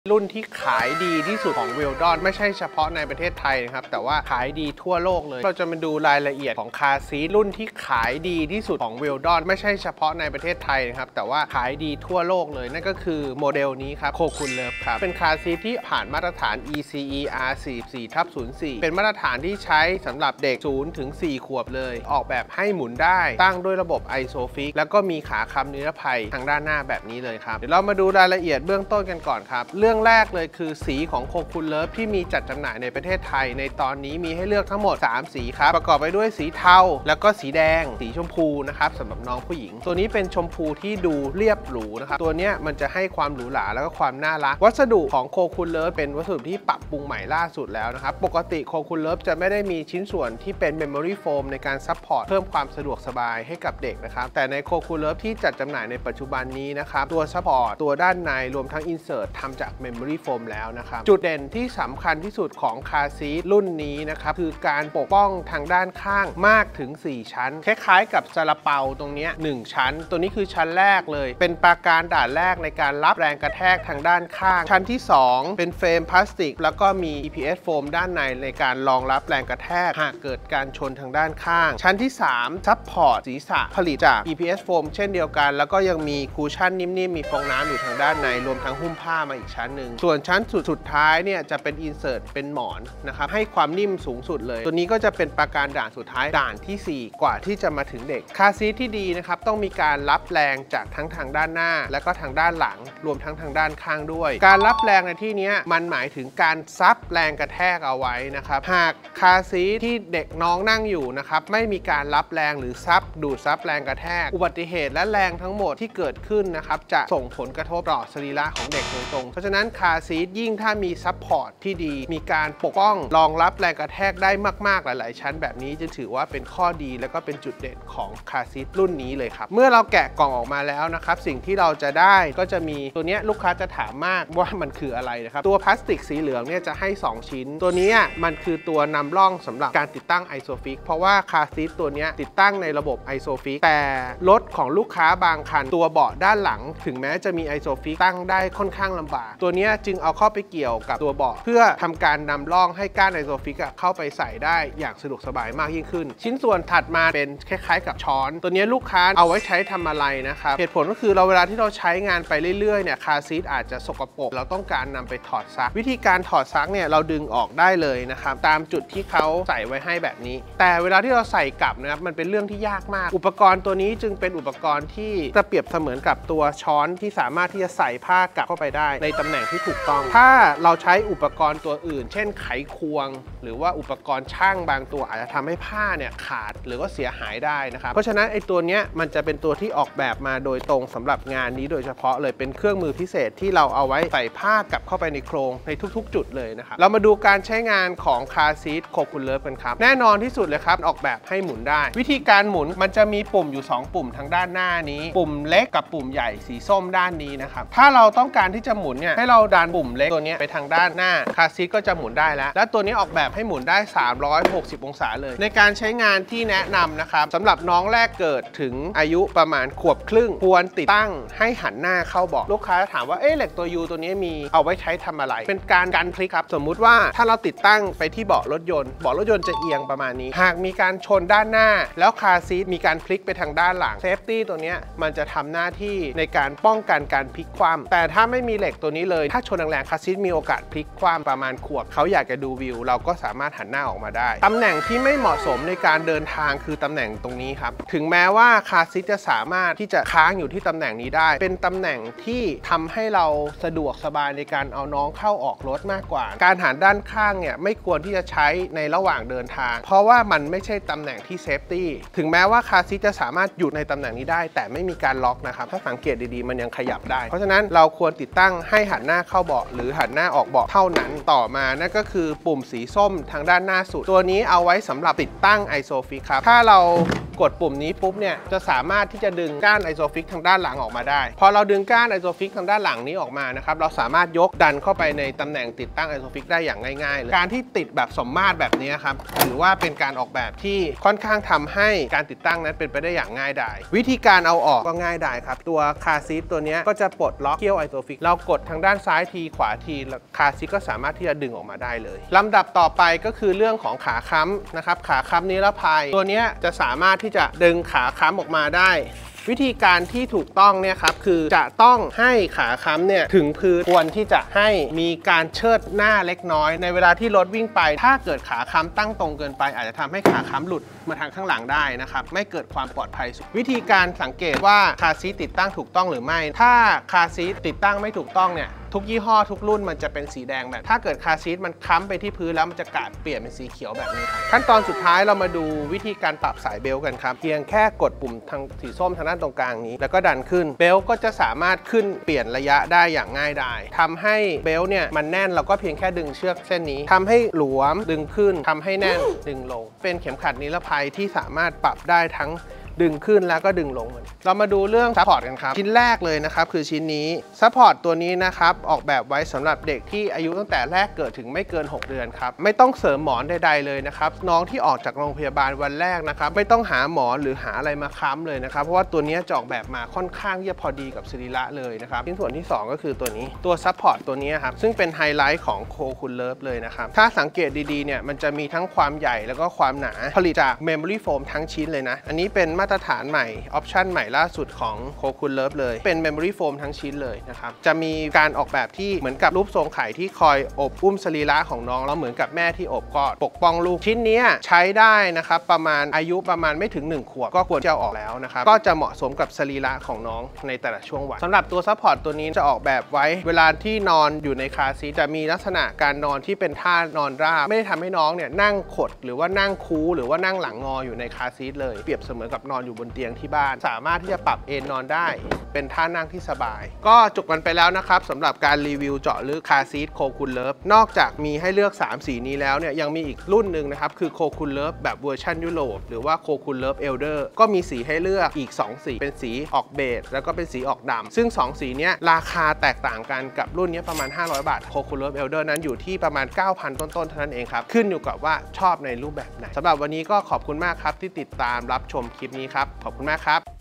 รุ่นที่ขายดีที่สุดของ Weldon ไม่ใช่เฉพาะในประเทศไทยนะครับแต่ว่าขายดีทั่วโลกเลยเราจะมาดูรายละเอียดของคาร์ซีทรุ่นที่ขายดีที่สุดของ Weldon ไม่ใช่เฉพาะในประเทศไทยนะครับแต่ว่าขายดีทั่วโลกเลยนั่นก็คือโมเดลนี้ครับโคคุณเลิฟครับเป็นคาร์ซีทที่ผ่านมาตรฐาน ECE R44/04 เป็นมาตรฐานที่ใช้สำหรับเด็ก0 ถึง 4 ขวบเลยออกแบบให้หมุนได้ตั้งด้วยระบบ ISOFIX แล้วก็มีขาค้ำนิรภัยทางด้านหน้าแบบนี้เลยครับเดี๋ยวเรามาดูรายละเอียดเบื้องต้นกันก่อนครับเรื่องแรกเลยคือสีของโคคุณเลิฟที่มีจัดจำหน่ายในประเทศไทยในตอนนี้มีให้เลือกทั้งหมด3สีครับประกอบไปด้วยสีเทาแล้วก็สีแดงสีชมพูนะครับสำหรับน้องผู้หญิงตัวนี้เป็นชมพูที่ดูเรียบหรูนะครับตัวนี้มันจะให้ความหรูหราแล้วก็ความน่ารักวัสดุของโคคุณเลิฟเป็นวัสดุที่ปรับปรุงใหม่ล่าสุดแล้วนะครับปกติโคคุณเลิฟจะไม่ได้มีชิ้นส่วนที่เป็นเมมโมรี่โฟมในการซัพพอร์ตเพิ่มความสะดวกสบายให้กับเด็กนะครับแต่ในโคคุณเลิฟที่จัดจำหน่ายในปัจจุบันนี้นะครับตัวซัพพอร์ตตัวด้านในรวมทั้งอินเสิร์ตทำจากเมมโมรี่โฟมแล้วนะครับจุดเด่นที่สำคัญที่สุดของคาร์ซีทรุ่นนี้นะครับคือการปกป้องทางด้านข้างมากถึง4ชั้นคล้ายๆกับซาลาเปาตรงนี้1ชั้นตัวนี้คือชั้นแรกเลยเป็นปราการด่านแรกในการรับแรงกระแทกทางด้านข้างชั้นที่2เป็นเฟรมพลาสติกแล้วก็มี EPS โฟมด้านในในการรองรับแรงกระแทกหากเกิดการชนทางด้านข้างชั้นที่3ซัพพอร์ตศีรษะผลิตจาก EPS โฟมเช่นเดียวกันแล้วก็ยังมีคูชั่นนิ่มๆมีฟองน้ำอยู่ทางด้านในรวมทั้งหุ้มผ้ามาอีกชั้นหนึ่งส่วนชั้นสุดท้ายเนี่ยจะเป็นอินเสิร์ตเป็นหมอนนะครับให้ความนิ่มสูงสุดเลยตัวนี้ก็จะเป็นปราการด่านสุดท้ายด่านที่4กว่าที่จะมาถึงเด็กคาร์ซีทที่ดีนะครับต้องมีการรับแรงจากทั้งทางด้านหน้าและก็ทางด้านหลังรวมทั้งทางด้านข้างด้วยการรับแรงในที่นี้มันหมายถึงการซับแรงกระแทกเอาไว้นะครับหากคาร์ซีทที่เด็กน้องนั่งอยู่นะครับไม่มีการรับแรงหรือดูดซับแรงกระแทกอุบัติเหตุและแรงทั้งหมดที่เกิดขึ้นนะครับจะส่งผลกระทบต่อสรีระของเด็กโดยตรงเพราะฉะนั้นคาร์ซีทยิ่งถ้ามีซัพพอร์ตที่ดีมีการปกป้องรองรับแรงกระแทกได้มากๆหลายๆชั้นแบบนี้จะถือว่าเป็นข้อดีและก็เป็นจุดเด่นของคาร์ซีทรุ่นนี้เลยครับเมื่อเราแกะกล่องออกมาแล้วนะครับสิ่งที่เราจะได้ก็จะมีตัวนี้ลูกค้าจะถามมากว่ามันคืออะไรนะครับตัวพลาสติกสีเหลืองเนี่ยจะให้2ชิ้นตัวนี้มันคือตัวนำร่องสำหรับการติดตั้ง ISOFIX เพราะว่าคาร์ซีทตัวนี้ติดตั้งในระบบ ISOFIX แต่รถของลูกค้าบางคันตัวเบาะด้านหลังถึงแม้จะมี ISOFIX ตั้งได้ค่อนข้างลำบากตัวนี้จึงเอาเข้าไปเกี่ยวกับตัวเบาะเพื่อทำการนำร่องให้ก้าน ISOFIX เข้าไปใส่ได้อย่างสะดวกสบายมากยิ่งขึ้นชิ้นส่วนถัดมาเป็นคล้ายๆกับช้อนตัวนี้ลูกค้าเอาไว้ใช้ทำอะไรนะครับเหตุผลก็คือเวลาที่เราใช้งานไปเรื่อยๆเนี่ยคาร์ซีทอาจจะสกปรกเราต้องการนำไปถอดซักวิธีการถอดซักเนี่ยเราดึงออกได้เลยนะครับตามจุดที่เขาใส่ไว้ให้แบบนี้แต่เวลาที่เราใส่กลับนะครับมันเป็นเรื่องที่ยากมากอุปกรณ์ตัวนี้จึงเป็นอุปกรณ์ที่จะเปรียบเสมือนกับตัวช้อนที่สามารถที่จะใส่ผ้ากลับเข้าไปได้ในตำแหน่งที่ถูกต้องถ้าเราใช้อุปกรณ์ตัวอื่นเช่นไขควงหรือว่าอุปกรณ์ช่างบางตัวอาจจะทำให้ผ้าเนี่ยขาดหรือว่าเสียหายได้นะครับเพราะฉะนั้นไอ้ตัวเนี้ยมันจะเป็นตัวที่ออกแบบมาโดยตรงสำหรับงานนี้โดยเฉพาะเลยเป็นเครื่องมือพิเศษที่เราเอาไว้ใส่ผ้ากลับเข้าไปในโครงในทุกๆจุดเลยนะครับเรามาดูการใช้งานของคาร์ซีทโคคุณเลิฟกันครับแน่นอนที่สุดเลยครับออกแบบให้หมุนได้วิธีการหมุนมันจะมีปุ่มอยู่2ปุ่มทางด้านหน้านี้ปุ่มเล็กกับปุ่มใหญ่สีส้มด้านนี้นะครับถ้าเราต้องการที่จะหมุนเนี่ยให้เราดันปุ่มเล็กตัวนี้ไปทางด้านหน้าคาร์ซีทก็จะหมุนได้แล้วและตัวนี้ออกแบบให้หมุนได้360องศาเลยในการใช้งานที่แนะนำนะครับสำหรับน้องแรกเกิดถึงอายุประมาณขวบครึ่งควรติดตั้งให้หันหน้าเข้าเบาะลูกค้าถามว่าเหล็กตัว U ตัวนี้มีเอาไว้ใช้ทำอะไรเป็นการกันพลิกครับสมมุติว่าถ้าเราติดตั้งไปที่เบาะรถยนต์จะเอียงประมาณนี้หากมีการชนด้านหน้าแล้วคาร์ซีทมีการพลิกไปทางด้านหลังเซฟตี้ตัวนี้มันจะทำหน้าที่ในการป้องกันการพลิกคว่ำแต่ถ้าไม่มีเหล็กตัวนี้เลยถ้าชนแรงๆคาร์ซีทมีโอกาสพลิกคว่ำประมาณขวบเขาอยากจะดูวิวเราก็สามารถหันหน้าออกมาได้ตำแหน่งที่ไม่เหมาะสมในการเดินทางคือตำแหน่งตรงนี้ครับถึงแม้ว่าคาร์ซีทจะสามารถที่จะค้างอยู่ที่ตำแหน่งนี้ได้เป็นตำแหน่งที่ทำให้เราสะดวกสบายในการเอาน้องเข้าออกรถมากกว่าการหันด้านข้างเนี่ยไม่ควรที่จะใช้ในระหว่างเดินทางเพราะว่ามันไม่ใช่ตำแหน่งที่เซฟตี้ถึงแม้ว่าคาร์ซีทจะสามารถอยู่ในตำแหน่งนี้ได้แต่ไม่มีการล็อกนะครับถ้าสังเกตดีๆมันยังขยับได้เพราะฉะนั้นเราควรติดตั้งให้หันหน้าเข้าเบาะหรือหันหน้าออกเบาะเท่านั้นต่อมานั่นก็คือปุ่มสีส้มทางด้านหน้าสุดตัวนี้เอาไว้สำหรับติดตั้ง ISOFIX ครับถ้าเรากดปุ่มนี้ปุ๊บเนี่ยจะสามารถที่จะดึงก้านไอโซฟิกทางด้านหลังออกมาได้พอเราดึงก้านไอโซฟิกทางด้านหลังนี้ออกมานะครับเราสามารถยกดันเข้าไปในตำแหน่งติดตั้งไอโซฟิกได้อย่างง่ายๆเลยการที่ติดแบบสมมาตรแบบนี้ครับถือว่าเป็นการออกแบบที่ค่อนข้างทำให้การติดตั้งนั้นเป็นไปได้อย่างง่ายดายวิธีการเอาออกก็ง่ายดายครับตัวคาร์ซีทตัวนี้ก็จะปลดล็อกเกี้ยวไอโซฟิกเรากดทางด้านซ้ายทีขวาทีคาร์ซีทก็สามารถที่จะดึงออกมาได้เลยลำดับต่อไปก็คือเรื่องของขาค้ำนะครับขาค้ำนิรภัยตัวนี้จะสามารถที่จะดึงขาค้ำออกมาได้วิธีการที่ถูกต้องเนี่ยครับคือจะต้องให้ขาค้ำเนี่ยถึงพื้นควรที่จะให้มีการเชิดหน้าเล็กน้อยในเวลาที่รถวิ่งไปถ้าเกิดขาค้ำตั้งตรงเกินไปอาจจะทำให้ขาค้ำหลุดมาทางข้างหลังได้นะครับไม่เกิดความปลอดภัยวิธีการสังเกตว่าคาร์ซีทติดตั้งถูกต้องหรือไม่ถ้าคาร์ซีทติดตั้งไม่ถูกต้องเนี่ยทุกยี่ห้อทุกรุ่นมันจะเป็นสีแดงแบบถ้าเกิดคาร์ซีทมันค้ำไปที่พื้นแล้วมันจะเปลี่ยนเป็นสีเขียวแบบนี้ครับขั้นตอนสุดท้ายเรามาดูวิธีการปรับสายเบลต์กันครับเพียงแค่กดปุ่มทางสีส้มทางด้านตรงกลางนี้แล้วก็ดันขึ้นเบลต์ก็จะสามารถขึ้นเปลี่ยนระยะได้อย่างง่ายดายทำให้เบลต์เนี่ยมันแน่นเราก็เพียงแค่ดึงเชือกเส้นนี้ทำให้หลวมดึงขึ้นทำให้แน่นดึงลงเป็นเข็มขัดนิรภัยที่สามารถปรับได้ทั้งดึงขึ้นแล้วก็ดึงลงเรามาดูเรื่องซัพพอร์ตกันครับชิ้นแรกเลยนะครับคือชิ้นนี้ซัพพอร์ตตัวนี้นะครับออกแบบไว้สำหรับเด็กที่อายุตั้งแต่แรกเกิดถึงไม่เกิน6เดือนครับไม่ต้องเสริมหมอนใดๆเลยนะครับน้องที่ออกจากโรงพยาบาลวันแรกนะครับไม่ต้องหาหมอนหรือหาอะไรมาค้ำเลยนะครับเพราะว่าตัวนี้จะออกแบบมาค่อนข้างที่จะพอดีกับสรีระเลยนะครับชิ้นส่วนที่2ก็คือตัวนี้ตัวซัพพอร์ตตัวนี้ครับซึ่งเป็นไฮไลท์ของโคคูลเลิฟเลยนะครับถ้าสังเกตดีๆเนี่ยมันจะมีทั้งความใหญ่แล้วก็ความหนาผลิตจากเมมโมรี่โฟมทั้งชิ้นเลยนะอันนี้เป็นมาตรฐานใหม่ออปชันใหม่ล่าสุดของโคคูลเลิฟเลยเป็นเมมโมรี่โฟมทั้งชิ้นเลยนะครับจะมีการออกแบบที่เหมือนกับรูปทรงไข่ที่คอยอบอุ้มสรีระของน้องแล้วเหมือนกับแม่ที่อบกอดปกป้องลูกชิ้นนี้ใช้ได้นะครับประมาณอายุประมาณไม่ถึง1 ขวบก็ควรจะเอาออกแล้วนะครับก็จะเหมาะสมกับสรีระของน้องในแต่ละช่วงวัยสำหรับตัวซัพพอร์ตตัวนี้จะออกแบบไว้เวลาที่นอนอยู่ในคาร์ซีทจะมีลักษณะการนอนที่เป็นท่านอนราบไม่ได้ทำให้น้องเนี่ยนั่งขดหรือว่านั่งคูหรือว่านั่งหลังงออยู่ในคาร์ซีทเลยเปรียบเสมือนกับนอนอยู่บนเตียงที่บ้านสามารถที่จะปรับเอนนอนได้เป็นท่านั่งที่สบายก็จบกันไปแล้วนะครับสำหรับการรีวิวเจาะลึกคาร์ซีทโคคูลเลิฟนอกจากมีให้เลือก3สีนี้แล้วเนี่ยยังมีอีกรุ่นหนึ่งนะครับคือโคคูลเลิฟแบบเวอร์ชันยุโรปหรือว่าโคคูลเลิฟเอลเดอร์ก็มีสีให้เลือกอีก2สีเป็นสีออกเบจแล้วก็เป็นสีออกดำซึ่ง2สีนี้ราคาแตกต่างกันกับรุ่นนี้ประมาณ500 บาทโคคูลเลิฟเอลเดอร์นั้นอยู่ที่ประมาณ 9,000 ต้นๆเท่านั้นเองครับขึ้นอยู่กับว่าชอบในรูปแบบไหนสำหรับวันนี้ก็ขอบคุณมากครับที่ติดตามรับชมคลิปนี้ครับขอบคุณมากครับ